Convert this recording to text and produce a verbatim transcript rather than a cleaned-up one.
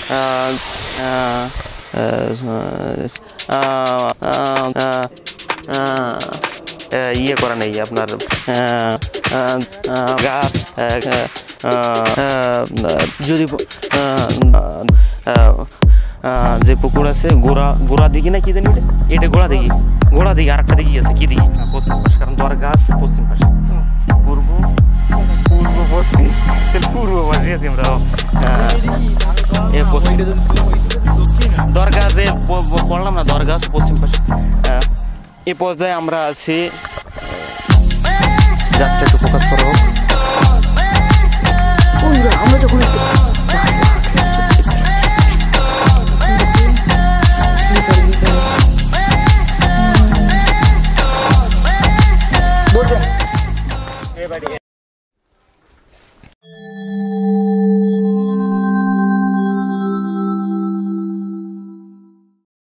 ইয়ে করা নেই আপনার যদি যে পুকুর আছে গোড়া গোড়া দিঘি না কি জানি এটা গোড়া দিঘি গোড়া দিঘি আর একটা দিঘি আছে কি দিঘি পশ্চিম পাশে কারণ দরগা আছে পশ্চিম পাশে পূর্ব পূর্ব পশ্চিম পূর্ব পাশে আছি আমরা দরগা যে পড়লাম না দরগা আছে পশ্চিম পাশে এ পর্যায়ে আমরা আছি জাস্ট একটু ফোকাস করা হোক আমরা যখন